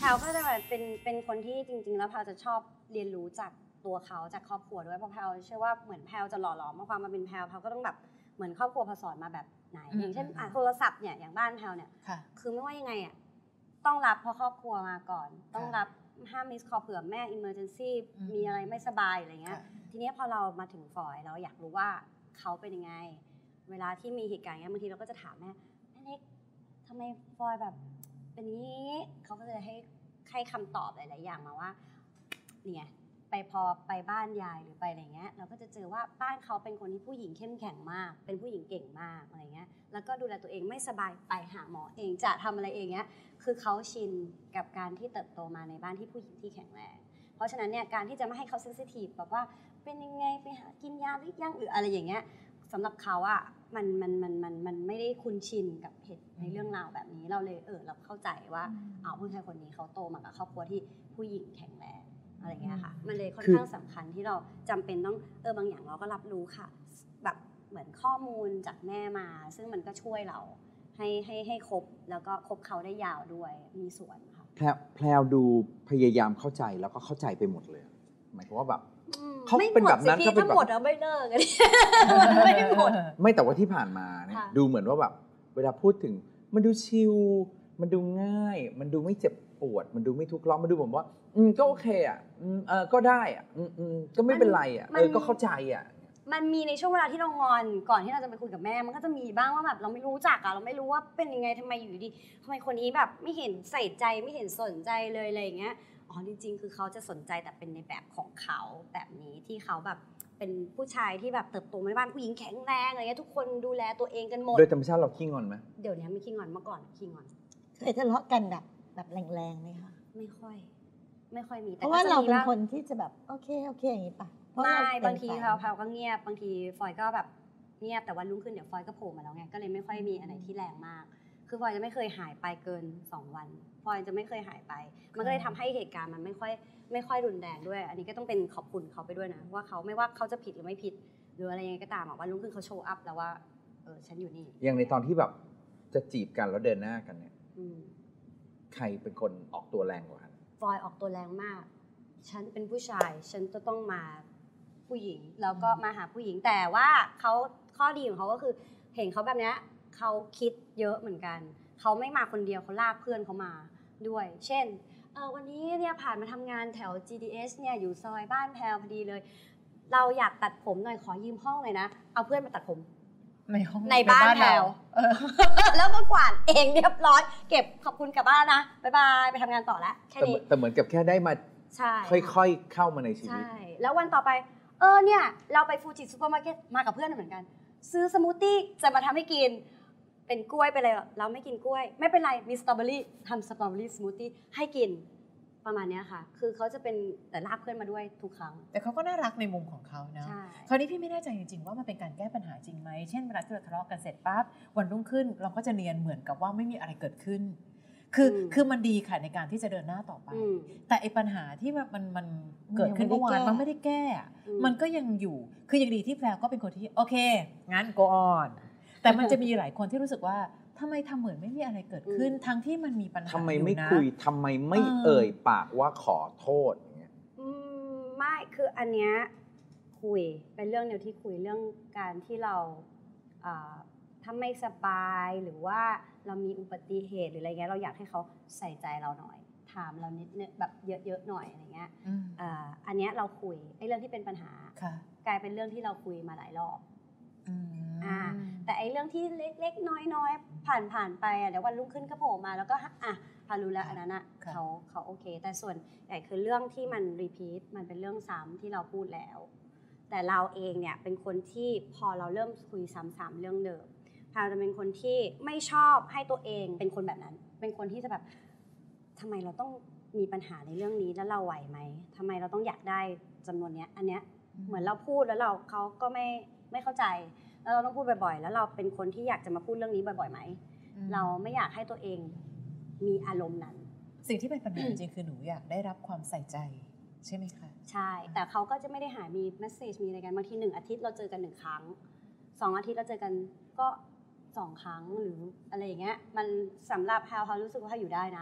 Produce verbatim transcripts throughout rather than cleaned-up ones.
แพลวก็จะแบบเป็นเป็นคนที่จริงๆแล้วแพลวจะชอบเรียนรู้จากตัวเขาจากครอบครัวด้วยเพราะแพลวเชื่อว่าเหมือนแพลวจะหล่อหลอมมาความมาเป็นแพลวแพลวก็ต้องแบบเหมือนครอบครัวแพลวสอนมาแบบไหนอย่างเช่นโทรศัพท์เนี่ยอย่างบ้านแพลวเนี่ยคือไม่ว่ายังไงอ่ะต้องรับเพราะครอบครัวมาก่อนต้องรับห้ามมิสคอลเผื่อแม่ emergency มีอะไรไม่สบายอะไรเงี้ยทีนี้พอเรามาถึงฟอยเราอยากรู้ว่าเขาเป็นยังไงเวลาที่มีเหตุการณ์เงี้ยบางทีเราก็จะถามแม่แม่เล็กทำไมฟอยแบบเป็นนี้เขาก็จะให้ให้คำตอบหลายๆอย่างมาว่าเนี่ยไปพอไปบ้านยายหรือไปอะไรเงี้ยเราก็จะเจอว่าบ้านเขาเป็นคนที่ผู้หญิงเข้มแข็งมากเป็นผู้หญิงเก่งมากอะไรเงี้ยแล้วก็ดูแลตัวเองไม่สบายไปหาหมอเองจะทำอะไรเองเงี้ยคือเขาชินกับการที่เติบโตมาในบ้านที่ผู้หญิงที่แข็งแรงเพราะฉะนั้นเนี่ยการที่จะไม่ให้เขาเซนซิทีฟแบบว่าเป็นยังไงไปหากินยาหรือยังหรืออะไรอย่างเงี้ยสำหรับเขาอะมันมันมันมันมันไม่ได้คุ้นชินกับเหตุในเรื่องราวแบบนี้เราเลยเออเราเข้าใจว่าเอาผู้ชายคนนี้เขาโตมากับครอบครัวที่ผู้หญิงแข็งแรงอะไรเงี้ยค่ะมันเลยค่อนข้างสำคัญที่เราจำเป็นต้องเออบางอย่างเราก็รับรู้ค่ะแบบเหมือนข้อมูลจากแม่มาซึ่งมันก็ช่วยเราให้ให้ให้ครบแล้วก็คบเขาได้ยาวด้วยมีส่วนค่ะแพลวแพลวดูพยายามเข้าใจแล้วก็เข้าใจไปหมดเลยหมายความว่าแบบเขาเป็นแบบนั้นเขาเป็นแบบหมดแล้วไม่เลิกกันไม่หมดไม่แต่ว่าที่ผ่านมาเนี่ยดูเหมือนว่าแบบเวลาพูดถึงมันดูชิลมันดูง่ายมันดูไม่เจ็บปวดมันดูไม่ทุกข์ร้อนมันดูแบบว่าอืมก็โอเคอ่ะอืมเออก็ได้อ่ะอืมอืมก็ไม่เป็นไรอ่ะเออก็เข้าใจอ่ะมันมีในช่วงเวลาที่เรางอนก่อนที่เราจะไปคุยกับแม่มันก็จะมีบ้างว่าแบบเราไม่รู้จักอะเราไม่รู้ว่าเป็นยังไงทำไมอยู่ดีทำไมคนนี้แบบไม่เห็นใส่ใจไม่เห็นสนใจเลยอะไรอย่างเงี้ยอ๋อจริงๆคือเขาจะสนใจแต่เป็นในแบบของเขาแบบนี้ที่เขาแบบเป็นผู้ชายที่แบบเติบโตมาในบ้านผู้หญิงแข็งแรงอะไรเงี้ยทุกคนดูแลตัวเองกันหมดโดยธรรมชาติเราขี้งอนไหมเดี๋ยวนี้ไม่ขี้งอนเมื่อก่อนขี้งอนเคยทะเลาะกันแบบแบบแรงๆไหมคะไม่ค่อยไม่ค่อยมีเพราะว่าเราเป็นคนที่จะแบบโอเคโอเคอย่างนี้ป่ะไม่บางทีแพลวก็เงียบบางทีฟอยก็แบบเงียบแต่วันรุ่งขึ้นเดี๋ยวฟอยก็โผล่มาแล้วไงก็เลยไม่ค่อยมีอะไรที่แรงมากคือฟอยจะไม่เคยหายไปเกินสองวันฟอยจะไม่เคยหายไปมันก็เลยทำให้เหตุการณ์มันไม่ค่อยไม่ค่อยรุนแรงด้วยอันนี้ก็ต้องเป็นขอบคุณเขาไปด้วยนะว่าเขาไม่ว่าเขาจะผิดหรือไม่ผิดหรืออะไรยังไงก็ตามวันรุ่งขึ้นเขาโชว์อัพแล้วว่าเออฉันอยู่นี่อย่างในตอนที่แบบจะจีบกันแล้วเดินหน้ากันเนี่ยใครเป็นคนออกตัวแรงกว่ากันฟอยออกตัวแรงมากฉันเป็นผู้ชายฉันจะต้องมาผู้หญิงแล้วก็มาหาผู้หญิงแต่ว่าเขาข้อดีของเขาก็คือเห็นเขาแบบนี้เขาคิดเยอะเหมือนกันเขาไม่มาคนเดียวเขาลากเพื่อนเขามาด้วยเช่นเออวันนี้เนี่ยผ่านมาทำงานแถว จี ดี เอส เนี่ยอยู่ซอยบ้านแพลวพอดีเลยเราอยากตัดผมหน่อยขอยืมห้องเลยนะเอาเพื่อนมาตัดผมในห้องในบ้านแพลวแล้วก็กวาดเองเรียบร้อยเก็บขอบคุณกลับบ้านนะบ๊ายบายไปทำงานต่อแล้วแค่นี้แต่เหมือนกับแค่ได้มาค่อยๆเข้ามาในชีวิตใช่แล้ววันต่อไปเออเนี่ยเราไปฟูจิซูเปอร์มาร์เก็ตมากับเพื่อนเหมือนกันซื้อสมูทตี้จะมาทำให้กินเป็นกล้วยไปเลยเราไม่กินกล้วยไม่เป็นไรมีสตรอเบอรี่ทำสตรอเบอรี่สมูทตี้ให้กินประมาณนี้ค่ะคือเขาจะเป็นแต่ลากเพื่อนมาด้วยทุกครั้งแต่เขาก็น่ารักในมุมของเขานะคราวนี้พี่ไม่แน่ใจจริงๆว่ามันเป็นการแก้ปัญหาจริงไหมเช่นเวลาที่เราทะเลาะกันเสร็จปั๊บวันรุ่งขึ้นเราก็จะเนียนเหมือนกับว่าไม่มีอะไรเกิดขึ้นคือคือมันดีค่ะในการที่จะเดินหน้าต่อไปแต่ไอ้ปัญหาที่มันมันเกิดขึ้นเมื่อวานมันไม่ได้แก้มันก็ยังอยู่คืออย่างดีที่แพรก็เป็นคนที่โอเคงั้น go on แต่มันจะมีหลายคนที่รู้สึกว่าทำไมทำเหมือนไม่มีอะไรเกิดขึ้นทั้งที่มันมีปัญหาอยู่นะทำไมไม่คุยทำไมไม่เอ่ยปากว่าขอโทษอย่างเงี้ยไม่คืออันเนี้ยคุยเป็นเรื่องเดียวที่คุยเรื่องการที่เราถ้าไม่สบายหรือว่าเรามีอุบัติเหตุหรืออะไรเงี้ยเราอยากให้เขาใส่ใจเราหน่อยถามเรานิดนึงแบบเยอะๆหน่อยอะไรเงี้ยอันเนี้ยเราคุยไอ้เรื่องที่เป็นปัญหากลายเป็นเรื่องที่เราคุยมาหลายรอบอ่าแต่ไอ้เรื่องที่เล็กๆน้อยๆผ่านๆไปอ่ะเดี๋ยววันรุ่งขึ้นก็โผล่มาแล้วก็อ่ะพารู้แล้วอันนั้นอ่ะเขาเขาโอเคแต่ส่วนใหญ่คือเรื่องที่มันรีพีทมันเป็นเรื่องซ้ำที่เราพูดแล้วแต่เราเองเนี่ยเป็นคนที่พอเราเริ่มคุยซ้ำๆเรื่องเดิมพาจะเป็นคนที่ไม่ชอบให้ตัวเองเป็นคนแบบนั้นเป็นคนที่จะแบบทำไมเราต้องมีปัญหาในเรื่องนี้แล้วเราไหวไหมทำไมเราต้องอยากได้จำนวนเนี้ยอันเนี้ยเหมือนเราพูดแล้วเราเขาก็ไม่ไม่เข้าใจแล้วเราต้องพูดบ่อยๆแล้วเราเป็นคนที่อยากจะมาพูดเรื่องนี้บ่อยๆไหมเราไม่อยากให้ตัวเองมีอารมณ์นั้นสิ่งที่เป็นปัญหาจริงคือหนูอยากได้รับความใส่ใจใช่ไหมคะใช่แต่เขาก็จะไม่ได้หามีเมสเซจมีอะไรกันบางทีหนึ่งอาทิตย์เราเจอกันหนึ่งครั้งสองอาทิตย์เราเจอกันก็สองครั้งหรืออะไรอย่างเงี้ยมันสำหรับแพลวเขารู้สึกว่าอยู่ได้นะ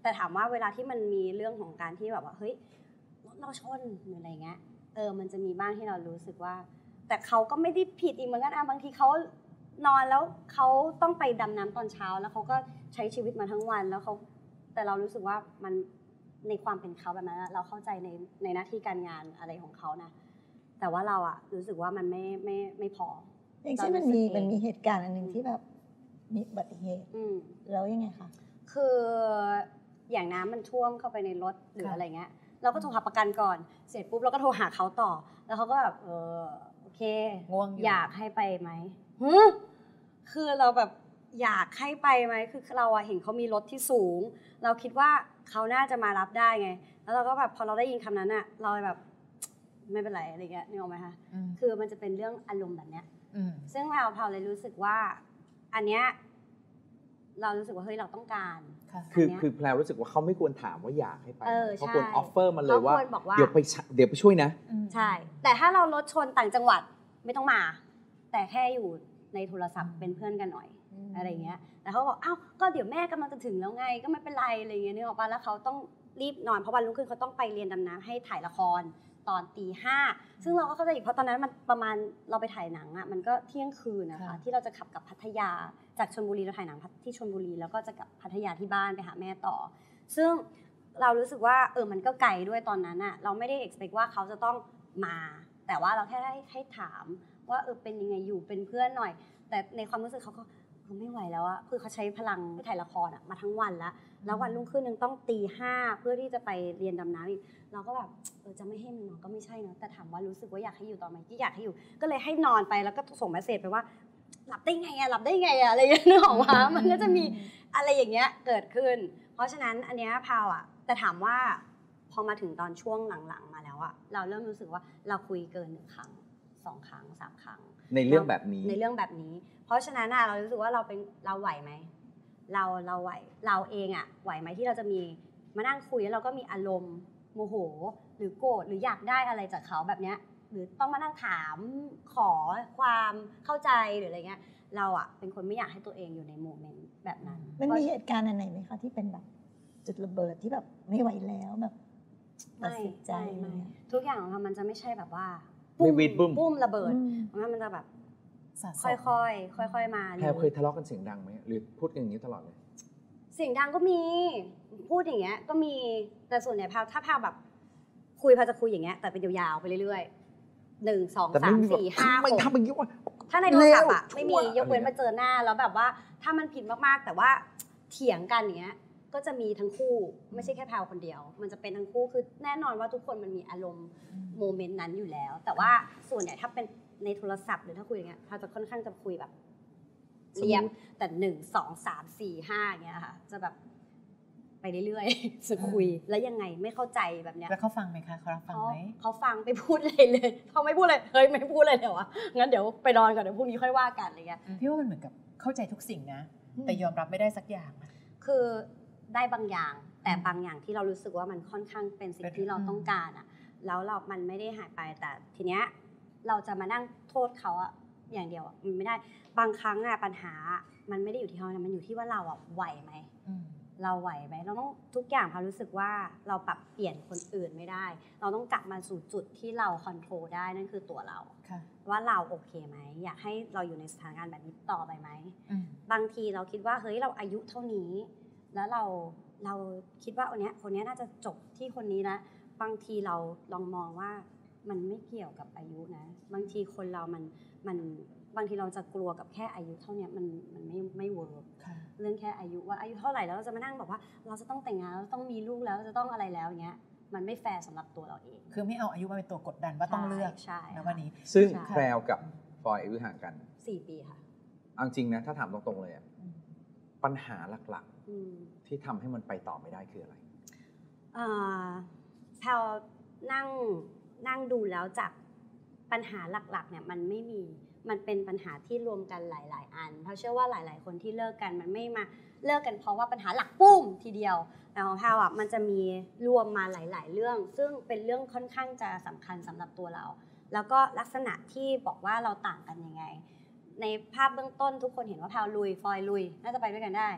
แต่ถามว่าเวลาที่มันมีเรื่องของการที่แบบว่าเฮ้ยรถเราชนหรืออะไรเงี้ยเออมันจะมีบ้างที่เรารู้สึกว่าแต่เขาก็ไม่ได้ผิดอีกเหมือนกันอ่ะบางทีเขานอนแล้วเขาต้องไปดำน้ำตอนเช้าแล้วเขาก็ใช้ชีวิตมาทั้งวันแล้วเขาแต่เรารู้สึกว่ามันในความเป็นเขาแบบนั้นเราเข้าใจในในหน้าที่การงานอะไรของเขานะแต่ว่าเราอะรู้สึกว่ามันไม่ไม่ไม่พออย่างเช่นมันมีมันมีเหตุการณ์อันหนึ่งที่แบบมีอุบัติเหตุแล้วยังไงคะคืออย่างน้ำมันท่วมเข้าไปในรถหรืออะไรเงี้ยเราก็โทรหาประกันก่อนเสร็จปุ๊บเราก็โทรหาเขาต่อแล้วเขาก็แบบเออโอเคอยากให้ไปไหมฮึคือเราแบบอยากให้ไปไหมคือเราอะเห็นเขามีรถที่สูงเราคิดว่าเขาน่าจะมารับได้ไงแล้วเราก็แบบพอเราได้ยินคำนั้นอะเราแบบไม่เป็นไรอะไรเงี้ยนึกออกไหมคะคือมันจะเป็นเรื่องอารมณ์แบบเนี้ยซึ่งเราพอเลยรู้สึกว่าอันเนี้ยเรารู้สึกว่าเฮ้ยเราต้องการคือคือแพรรู้สึกว่าเขาไม่ควรถามว่าอยากให้ไปเขาควรออฟเฟอร์มาเลยว่าเดี๋ยวไปเดี๋ยวไปช่วยนะใช่แต่ถ้าเรารถชนต่างจังหวัดไม่ต้องมาแต่แค่อยู่ในโทรศัพท์เป็นเพื่อนกันหน่อยอะไรเงี้ยแต่เขาบอกอ้าวก็เดี๋ยวแม่กำลังจะถึงแล้วไงก็ไม่เป็นไรอะไรเงี้ยนึกออกป่ะแล้วเขาต้องรีบนอนเพราะวันรุ่งขึ้นเขาต้องไปเรียนดำน้ำให้ถ่ายละครตอนตีห้าซึ่งเราก็เข้าใจอีกเพราะตอนนั้นมันประมาณเราไปถ่ายหนังอ่ะมันก็เที่ยงคืนนะคะที่เราจะขับกับพัทยาจากชลบุรีเราถ่ายหนังที่ชลบุรีแล้วก็จะกลับพัทยาที่บ้านไปหาแม่ต่อซึ่งเรารู้สึกว่าเออมันก็ไกลด้วยตอนนั้นอ่ะเราไม่ได้ expect ว่าเขาจะต้องมาแต่ว่าเราแค่ให้ให้ถามว่าเออเป็นยังไงอยู่เป็นเพื่อนหน่อยแต่ในความรู้สึกเขาก็เขาไม่ไหวแล้วอะคือเขาใช้พลังถ่ายละครอะมาทั้งวันแล้วแล้ววันรุ่งขึ้นนึงต้องตีห้าเพื่อที่จะไปเรียนดำน้ำอีกเราก็แบบเออจะไม่ให้มันนอนก็ไม่ใช่นะแต่ถามว่ารู้สึกว่าอยากให้อยู่ต่อไหมที่อยากให้อยู่ก็เลยให้นอนไปแล้วก็ส่งเมสเซจไปว่าหลับได้ไงอะหลับได้ไงอะอะไรอย่างเงี้ยนึกออกมามันก็จะมีอะไรอย่างเงี้ยเกิดขึ้นเพราะฉะนั้นอันเนี้ยพาวอะแต่ถามว่าพอมาถึงตอนช่วงหลังๆมาแล้วอะเราเริ่มรู้สึกว่าเราคุยเกินหนึ่งครั้งสองครั้งสามครั้งในเรื่องแบบนี้ในเรื่องแบบนี้เพราะฉะนั้นอะเรารู้สึกว่าเราเป็นเราไหวไหมเราเราไหวเราเองอะไหวไหมที่เราจะมีมานั่งคุยแล้วเราก็มีอารมณ์โมโหหรือโกรธหรืออยากได้อะไรจากเขาแบบเนี้ยหรือต้องมานั่งถามขอความเข้าใจหรืออะไรเงี้ยเราอะเป็นคนไม่อยากให้ตัวเองอยู่ในโมเมนต์แบบนั้นมันมีเหตุการณ์อันไหนไหมคะที่เป็นแบบจุดระเบิดที่แบบไม่ไหวแล้วแบบตัดสินใจทุกอย่างของเรามันจะไม่ใช่แบบว่าปุ้มปุ้มระเบิดมันจะแบบค่อยๆค่อยๆมาแพรเคยทะเลาะกันเสียงดังไหมหรือพูดกันอย่างนี้ตลอดเลยเสียงดังก็มีพูดอย่างเงี้ยก็มีแต่ส่วนใหญ่แพรถ้าแพรแบบคุยแพรจะคุยอย่างเงี้ยแต่เป็นยาวๆไปเรื่อยๆหนึ่งสองสามสี่ห้าหกถ้าในโทรศัพท์อะไม่มียกเว้นมาเจอหน้าแล้วแบบว่าถ้ามันผิดมากๆแต่ว่าเถียงกันอย่างเงี้ยก็จะมีทั้งคู่ไม่ใช่แค่แพรคนเดียวมันจะเป็นทั้งคู่คือแน่นอนว่าทุกคนมันมีอารมณ์โมเมนต์นั้นอยู่แล้วแต่ว่าส่วนใหญ่ถ้าเป็นในโทรศัพท์หรือถ้าคุยอย่างเงี้ยเราจะค่อนข้างจะคุยแบบเรียงแต่หนึ่งสองสามสี่ห้าอย่างเงี้ยค่ะจะแบบไปเรื่อยๆจะคุยแล้วยังไงไม่เข้าใจแบบเนี้ยแล้วเขาฟังไหมคะเขารับฟังไหมเขาฟังไปพูดเลยเลยเขาไม่พูดเลยเฮ้ยไม่พูดเลยเดี๋ยววะงั้นเดี๋ยวไปนอนก่อนเดี๋ยวพรุ่งนี้ค่อยว่ากันอะไรเงี้ยพี่ว่ามันเหมือนกับเข้าใจทุกสิ่งนะแต่ยอมรับไม่ได้สักอย่างนะคือได้บางอย่างแต่บางอย่างที่เรารู้สึกว่ามันค่อนข้างเป็นสิ่งที่เราต้องการอ่ะแล้วเรามันไม่ได้หายไปแต่ทีเนี้ยเราจะมานั่งโทษเขาอะอย่างเดียวมันไม่ได้บางครั้งอะปัญหามันไม่ได้อยู่ที่เขานะมันอยู่ที่ว่าเราอะไหวไหมเราไหวไหมเราต้องทุกอย่างพารู้สึกว่าเราปรับเปลี่ยนคนอื่นไม่ได้เราต้องกลับมาสู่จุดที่เราคอนโทรลได้นั่นคือตัวเราว่าเราโอเคไหมอยากให้เราอยู่ในสถานการณ์แบบนี้ต่อไปไหมบางทีเราคิดว่าเฮ้ยเราอายุเท่านี้แล้วเราเราคิดว่าคนนี้คนนี้น่าจะจบที่คนนี้แล้วบางทีเราลองมองว่ามันไม่เกี่ยวกับอายุนะบางทีคนเรามันมันบางทีเราจะกลัวกับแค่อายุเท่านี้มันมันไม่ไม่เวิร์กเรื่องแค่อายุว่าอายุเท่าไหร่แล้วเราจะมานั่งบอกว่าเราจะต้องแต่งงานเราต้องมีลูกแล้วจะต้องอะไรแล้วอย่างเงี้ยมันไม่แฟร์สำหรับตัวเราเองคือไม่เอาอายุมาเป็นตัวกดดันว่าต้องเลือกนะวันนี้ซึ่งแพรวกับฟอยอายุห่างกันสี่ปีค่ะเอาจริงนะถ้าถามตรงๆเลยปัญหาหลักๆที่ทำให้มันไปต่อไม่ได้คืออะไรแพรนั่งนั่งดูแล้วจากปัญหาหลักๆเนี่ยมันไม่มีมันเป็นปัญหาที่รวมกันหลายๆอันเพราะเชื่อว่าหลายๆคนที่เลิกกันมันไม่มาเลิกกันเพราะว่าปัญหาหลักปุ้มทีเดียวแต่ของแพรอ่ะมันจะมีรวมมาหลายๆเรื่องซึ่งเป็นเรื่องค่อนข้างจะสำคัญสำหรับตัวเราแล้วก็ลักษณะที่บอกว่าเราต่างกันยังไงในภาพเบื้องต้นทุกคนเห็นว่าแพรลุยฟอยลุยน่าจะไปด้วยกันได้แ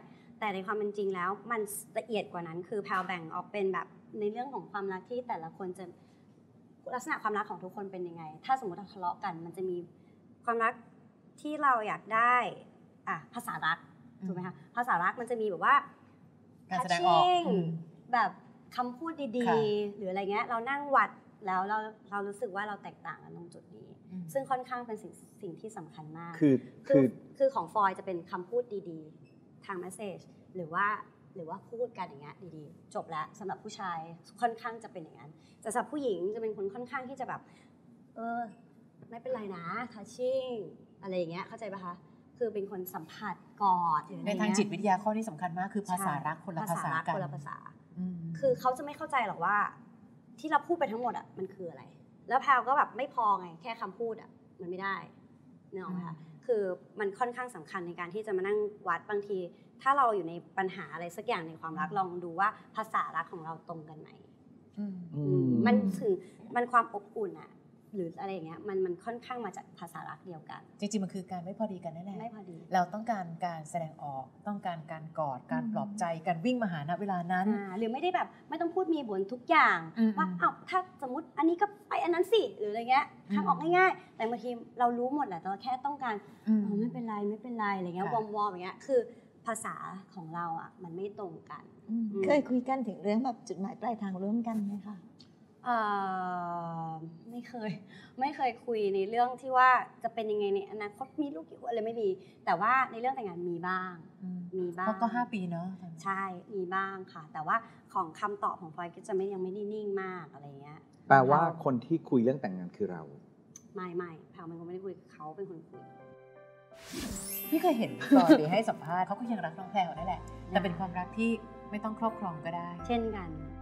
แต่ในความเป็นจริงแล้วมันละเอียดกว่านั้นคือแพลวแบ่งออกเป็นแบบในเรื่องของความรักที่แต่ละคนจะลักษณะความรักของทุกคนเป็นยังไงถ้าสมมติเราทะเลาะกันมันจะมีความรักที่เราอยากได้อ่ะภาษารักถูกไหมคะภาษารักมันจะมีแบบว่าการแสดงออก touching แบบคำพูดดีๆหรืออะไรเงี้ยเรานั่งวัดแล้วเราเรารู้สึกว่าเราแตกต่างกันตรงจุดนี้ซึ่งค่อนข้างเป็นสิ่งสิ่งที่สำคัญมากคือคืคือ อคือของฟอยจะเป็นคำพูดดีๆ ทางเมสเซจหรือว่าหรือว่าพูดกันอย่างเงี้ยดีๆ จบแล้วสำหรับผู้ชายค่อนข้างจะเป็นอย่างนั้นแต่สำหรับผู้หญิงจะเป็นคนค่อนข้างที่จะแบบเออไม่เป็นไรนะทัชชิ่งอะไรอย่างเงี้ยเข้าใจปะคะคือเป็นคนสัมผัสกอดหรืออะไรในเงี้ยทางจิตวิทยาข้อที่สำคัญมากคือภาษารักคนละภาษารักกันคนละภาษาอืมคือเขาจะไม่เข้าใจหรอกว่าที่เราพูดไปทั้งหมดอ่ะมันคืออะไรแล้วแพลก็แบบไม่พอไงแค่คำพูดอ่ะมันไม่ได้เนกอะไหมคะคือมันค่อนข้างสำคัญในการที่จะมานั่งวัดบางที ถ้าเราอยู่ในปัญหาอะไรสักอย่างในความรักลองดูว่าภาษารักของเราตรงกันไหมอืมอืมมันถึงมันความอบอุ่นอะหรืออะไรอย่างเงี้ยมันมันค่อนข้างมาจากภาษารักเดียวกันจริงๆมันคือการไม่พอดีกันนั่นแหละไม่พอดีเราต้องการการแสดงออกต้องการการกอดการปลอบใจการวิ่งมาหาณเวลานั้นอ่าหรือไม่ได้แบบไม่ต้องพูดมีบนทุกอย่างอืมว่าอ้าวถ้าสมมติอันนี้ก็ไปอันนั้นสิหรืออะไรเงี้ยอืมทางออกง่ายๆแต่บางทีเรารู้หมดแหละแต่เราแค่ต้องการอืมอ๋อไม่เป็นไรไม่เป็นไรอะไรเงี้ยค่ะวอมวอมอย่างเงี้ยคือภาษาของเราอ่ะมันไม่ตรงกันอืมอืมเคยคุยกันถึงเรื่องแบบจุดหมายปลายทางร่วมกันไหมคะเอ่อไม่เคยไม่เคยคุยในเรื่องที่ว่าจะเป็นยังไงในอนาคตมีลูกกี่คนอะไรไม่มี แต่ว่าในเรื่องแต่งงานมีบ้างอืมมีบ้างเพราะก็ห้าปีเนาะใช่มีบ้างค่ะ แต่ว่าของคำตอบของพลอยก็จะไม่ยังไม่ได้นิ่งมากอะไรเงี้ยแปลว่าคนที่คุยเรื่องแต่งงานคือเราไม่ไม่แพลวเป็นคนไม่ได้คุยกับเขาเป็นคนคุยพี่เคยเห็นตอนไปให้สัมภาษณ์เขาก็ยังรักน้องแพรวนั่นแหละ แต่เป็นความรักที่ไม่ต้องครอบครองก็ได้เช่นกัน